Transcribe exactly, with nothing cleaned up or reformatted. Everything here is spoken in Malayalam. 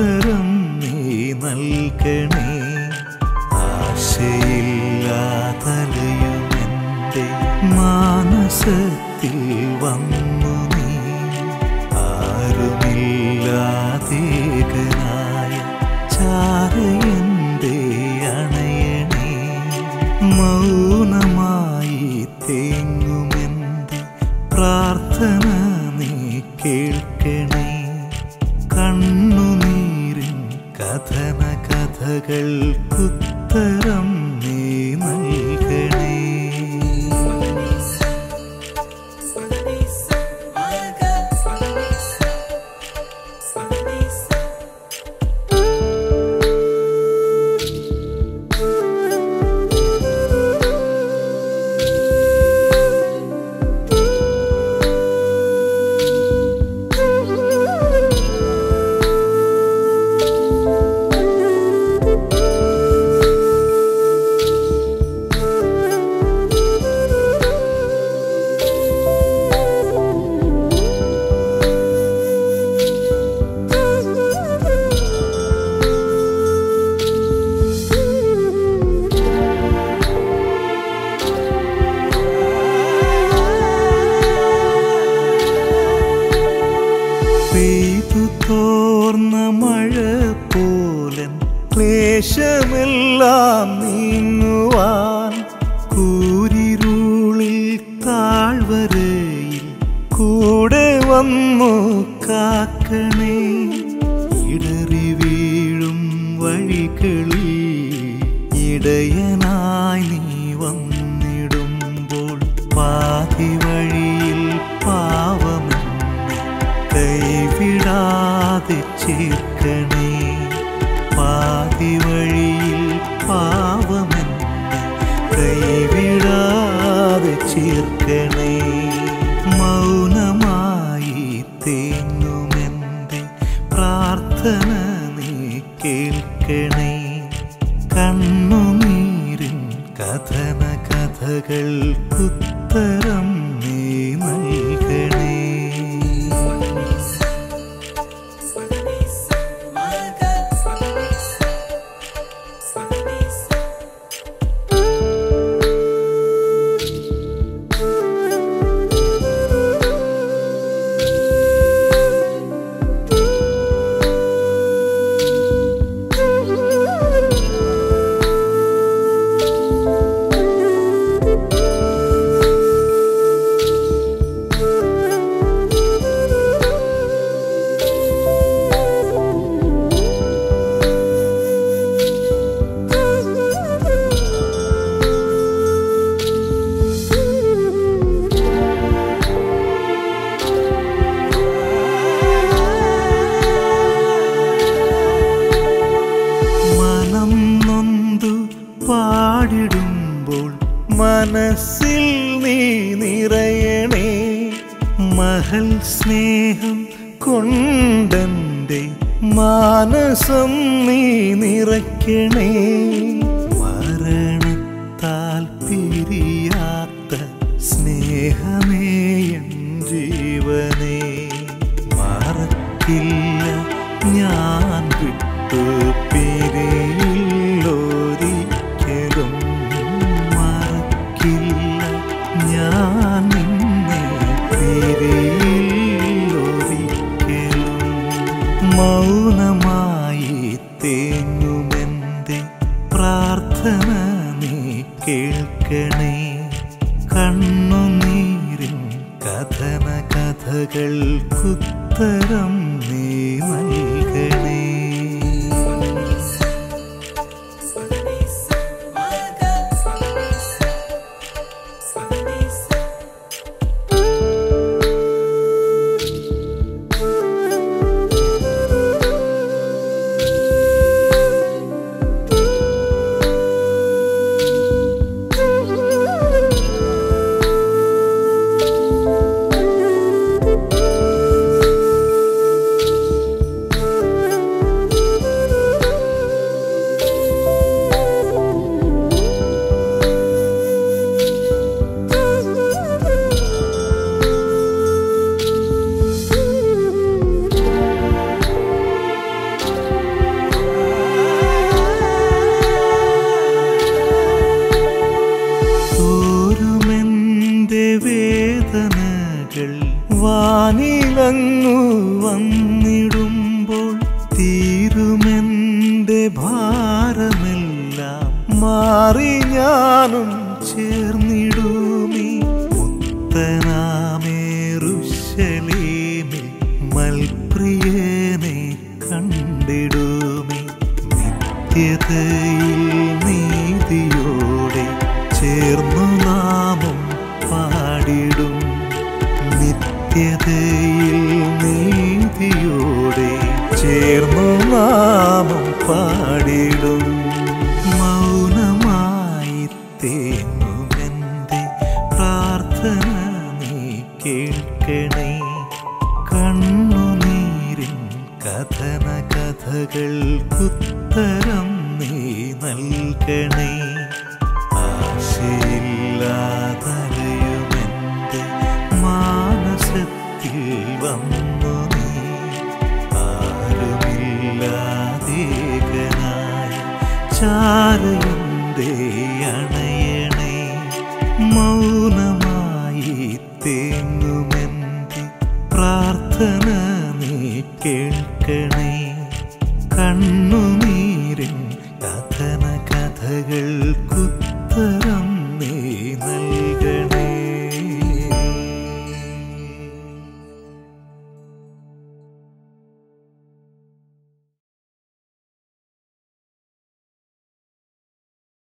ഉത്തരം നീ നൽകണേ. ആശയില്ലാതലയുമെൻ്റെ മാനസത്തിൽ വന്നു നീ. ആരുമില്ലാതേകനായ ചാരയൻ്റെ അണയണേ. മൗനമായി തേങ്ങുമെൻ്റെ പ്രാർത്ഥന നീ കേൾക്കണേ. കണ്ണുനീരിൻ കഥന കഥകൾക്കുത്തരം നീ നൽകണേ. പെയ്തു തോർന്ന മഴ പോലൻ ക്ലേശമെല്ലാം നീങ്ങുവാൻ കൂരിരുളിൽ താഴ്വരയിൽ കൂടെ വന്നു കാക്കണേ. ഇടറി വീഴും വഴികളിൽ ഇടയനായി നീ വന്നിടുമ്പോൾ പാതി വഴിയിൽ പാവമെന്നെ കൈവിടാതെ ചേർക്കണേ. പാതി വഴിയിൽ പാവമെന്നെ കൈവിടാതെ ചേർക്കണേ. മൗനമായി തേങ്ങുമെൻ്റെ പ്രാർത്ഥന നീ കേൾക്കണേ. കണ്ണുനീരിൻ കഥന കഥകൾക്കുത്തരം നീ നൽകണേ. പാടിടുമ്പോൾ മനസ്സിൽ നീ നിറയണേ. മഹൽ സ്നേഹം കൊണ്ടെൻ്റെ മാനസം നീ നിറയ്ക്കണേ. മരണത്താൽ പിരിയാത്ത സ്നേഹമേയൻ ജീവനേ, മറക്കില്ല ഞാൻ വിട്ടു പിരിയില്ലൊരിക്കലും. മറക്കില്ല ഞാൻ നിന്നെ പിരിയില്ലൊരിക്കലും. മൗനമായി തേങ്ങുമെൻ്റെ പ്രാർത്ഥന നീ കേൾക്കണേ. കണ്ണുനീരിൻ കഥന കഥകൾക്കുത്തരം നീ നൽകണേ. മാറി ഞാനും ചേർന്നിടുമീ മുത്തനാമേറുശലേമിൽ മൽപ്രിയനെ കണ്ടിടുമീ നിത്യതയിൽ നീതിയോടെ ചേർന്നു നാമം പാടിടും നിത്യതയിൽ നീതിയോടെ ചേർന്നു നാമം പാടിടും മൗനമായി തേങ്ങുമെൻ്റെ പ്രാർത്ഥന നീ കേൾക്കണേ കണ്ണുനീരിൻ കഥന കഥകൾക്കുത്തരം നീ നൽകണേ ആശയില്ലാതലയുമെൻ്റെ മാനസത്തിൽ വന്നു നീ ആരുമില്ലാതേകനായി ചാരയന്തേ അണ